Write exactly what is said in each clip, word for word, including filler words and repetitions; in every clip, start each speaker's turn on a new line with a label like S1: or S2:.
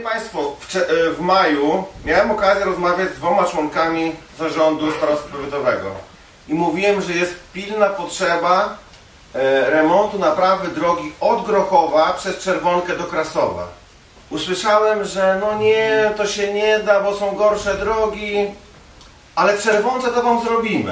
S1: Państwo, w, w maju miałem okazję rozmawiać z dwoma członkami zarządu starostwa powiatowego i mówiłem, że jest pilna potrzeba e, remontu, naprawy drogi od Grochowa przez Czerwonkę do Krasowa. Usłyszałem, że no nie, to się nie da, bo są gorsze drogi, ale w Czerwonce to wam zrobimy.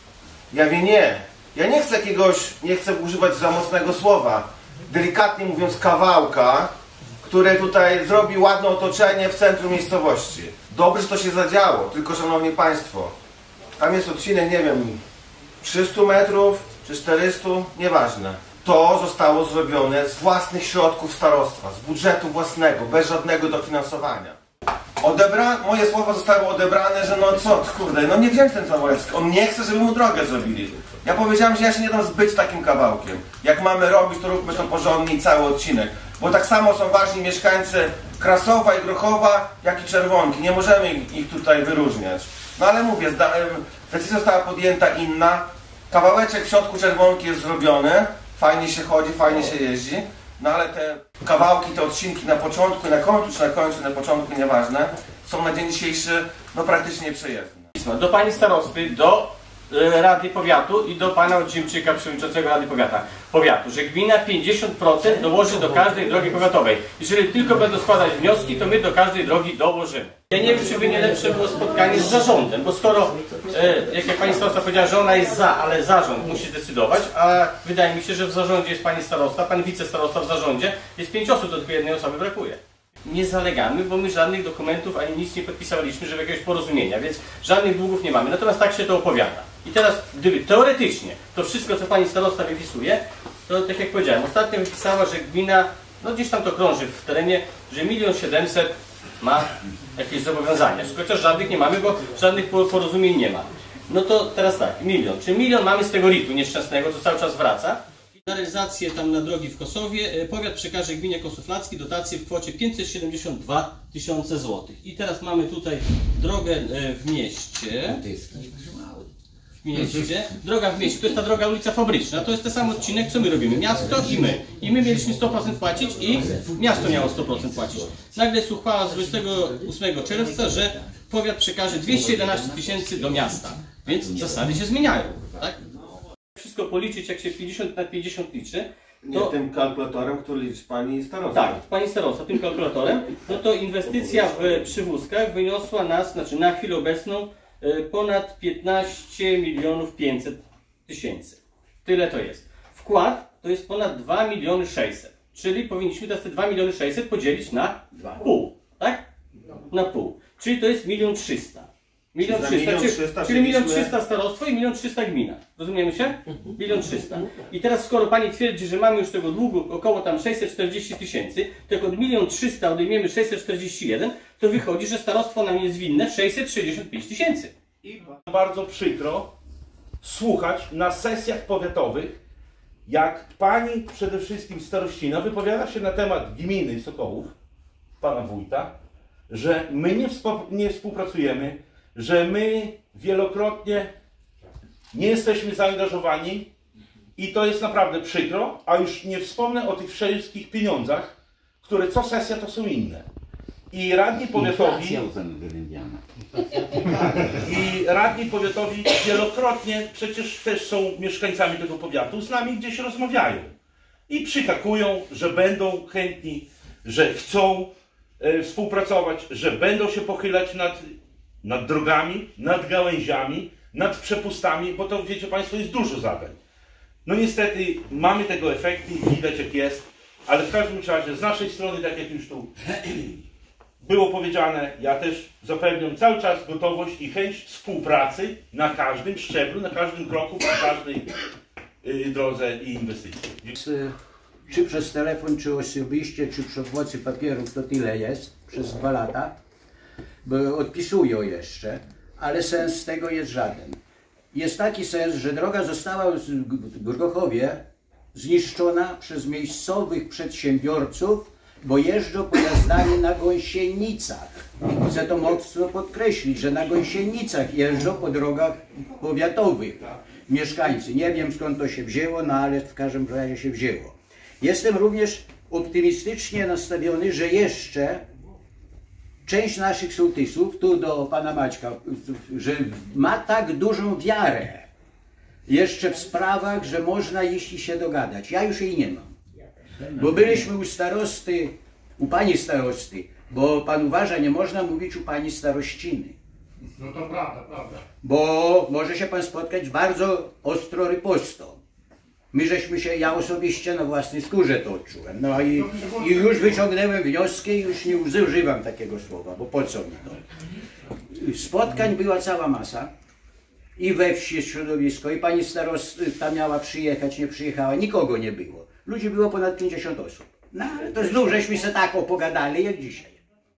S1: Ja mówię, nie, ja nie chcę jakiegoś, nie chcę używać za mocnego słowa, delikatnie mówiąc kawałka, które tutaj zrobi ładne otoczenie w centrum miejscowości. Dobrze, że to się zadziało, tylko szanowni Państwo, tam jest odcinek, nie wiem, trzysta metrów czy czterysta, nieważne. To zostało zrobione z własnych środków starostwa, z budżetu własnego, bez żadnego dofinansowania. Odebra... Moje słowa zostały odebrane, że no co, kurde, no nie wziąć ten Zamolecki, on nie chce, żeby mu drogę zrobili. Ja powiedziałem, że ja się nie dam zbyć takim kawałkiem. Jak mamy robić, to róbmy to porządnie i cały odcinek. Bo tak samo są ważni mieszkańcy Krasowa i Grochowa, jak i Czerwonki. Nie możemy ich tutaj wyróżniać. No ale mówię, decyzja została podjęta inna. Kawałeczek w środku Czerwonki jest zrobiony. Fajnie się chodzi, fajnie się jeździ. No ale te kawałki, te odcinki na początku i na końcu, czy na końcu, na początku, nieważne, są na dzień dzisiejszy no praktycznie przejezdne.
S2: Do Pani Starosty, do Rady Powiatu i do Pana Odzimczyka, Przewodniczącego Rady Powiata, Powiatu, że gmina pięćdziesiąt procent dołoży do każdej drogi powiatowej. Jeżeli tylko będą składać wnioski, to my do każdej drogi dołożymy. Ja nie wiem, czy by nie lepsze było spotkanie z zarządem, bo skoro, e, jak Pani Starosta powiedziała, że ona jest za, ale zarząd musi decydować, a wydaje mi się, że w zarządzie jest Pani Starosta, Pan Wicestarosta w zarządzie, jest pięć osób, to tylko jednej osoby brakuje. Nie zalegamy, bo my żadnych dokumentów ani nic nie podpisaliśmy, żeby jakiegoś porozumienia, więc żadnych długów nie mamy. Natomiast tak się to opowiada. I teraz, gdyby teoretycznie to wszystko, co Pani Starosta wypisuje, to tak jak powiedziałem, ostatnio wypisała, że gmina, no gdzieś tam to krąży w terenie, że milion siedemset ma jakieś zobowiązania. Chociaż żadnych nie mamy, bo żadnych porozumień nie ma. No to teraz tak, milion. Czy milion mamy z tego ritu nieszczęsnego, co cały czas wraca? Na realizację tam na drogi w Kosowie powiat przekaże gminie Kosów-Lackiej dotację w kwocie pięćset siedemdziesiąt dwa tysiące złotych. I teraz mamy tutaj drogę w mieście. W mieście. Droga w mieście, to jest ta droga ulica Fabryczna, to jest ten sam odcinek, co my robimy. Miasto i my. I my mieliśmy sto procent płacić i miasto miało sto procent płacić. Nagle jest uchwała z dwudziestego ósmego czerwca, że powiat przekaże dwieście jedenaście tysięcy do miasta. Więc zasady się zmieniają, tak? Wszystko policzyć, jak się pięćdziesiąt na pięćdziesiąt liczy,
S1: to... Nie tym kalkulatorem, który liczy Pani Starosta.
S2: Tak, Pani Starosta, tym kalkulatorem, no to inwestycja w przywózkach wyniosła nas, znaczy na chwilę obecną, ponad piętnaście milionów pięćset tysięcy. Tyle to jest. Wkład to jest ponad dwa miliony sześćset. Czyli powinniśmy teraz te dwa miliony sześćset podzielić na pół. Tak? Na pół. Czyli to jest milion trzysta. Milion trzysta, czyli milion trzysta starostwo i milion trzysta gmina. Rozumiemy się? Milion trzysta. I teraz skoro Pani twierdzi, że mamy już tego długu około tam sześćset czterdzieści tysięcy, to jak od milion trzysta odejmiemy sześćset czterdzieści jeden, to wychodzi, że starostwo nam jest winne sześćset sześćdziesiąt pięć tysięcy.
S3: I bardzo przykro słuchać na sesjach powiatowych, jak Pani przede wszystkim starościna wypowiada się na temat gminy Sokołów, Pana wójta, że my nie, nie współpracujemy, że my wielokrotnie nie jesteśmy zaangażowani i to jest naprawdę przykro, a już nie wspomnę o tych wszystkich pieniądzach, które co sesja to są inne. I radni powiatowi i radni powiatowi wielokrotnie przecież też są mieszkańcami tego powiatu, z nami gdzieś rozmawiają i przytakują, że będą chętni, że chcą e, współpracować, że będą się pochylać nad nad drogami, nad gałęziami, nad przepustami, bo to, wiecie Państwo, jest dużo zadań. No niestety mamy tego efekty, widać jak jest, ale w każdym razie z naszej strony, tak jak już tu było powiedziane, ja też zapewniam cały czas gotowość i chęć współpracy na każdym szczeblu, na każdym kroku, na każdej yy, drodze i inwestycji.
S4: Czy przez telefon, czy osobiście, czy przy pomocy papierów, to tyle jest przez dwa lata. Bo odpisują jeszcze, ale sens z tego jest żaden. Jest taki sens, że droga została w Grochowie zniszczona przez miejscowych przedsiębiorców, bo jeżdżą pojazdami na gąsienicach. Chcę to mocno podkreślić, że na gąsienicach jeżdżą po drogach powiatowych mieszkańcy. Nie wiem skąd to się wzięło, no ale w każdym razie się wzięło. Jestem również optymistycznie nastawiony, że jeszcze część naszych sołtysów, tu do pana Maćka, że ma tak dużą wiarę jeszcze w sprawach, że można iść i się dogadać. Ja już jej nie mam. Bo byliśmy u starosty, u pani starosty, bo pan uważa, nie można mówić u pani starościny.
S5: No to prawda, prawda.
S4: Bo może się pan spotkać bardzo ostro ryposto. My żeśmy się, ja osobiście na własnej skórze to odczułem. No i, i już wyciągnąłem wnioski i już nie używam takiego słowa, bo po co mi to? Spotkań była cała masa. I we wsi jest środowisko, i pani starosta miała przyjechać, nie przyjechała, nikogo nie było. Ludzi było ponad pięćdziesiąt osób. No ale to znów żeśmy się tak opogadali jak dzisiaj.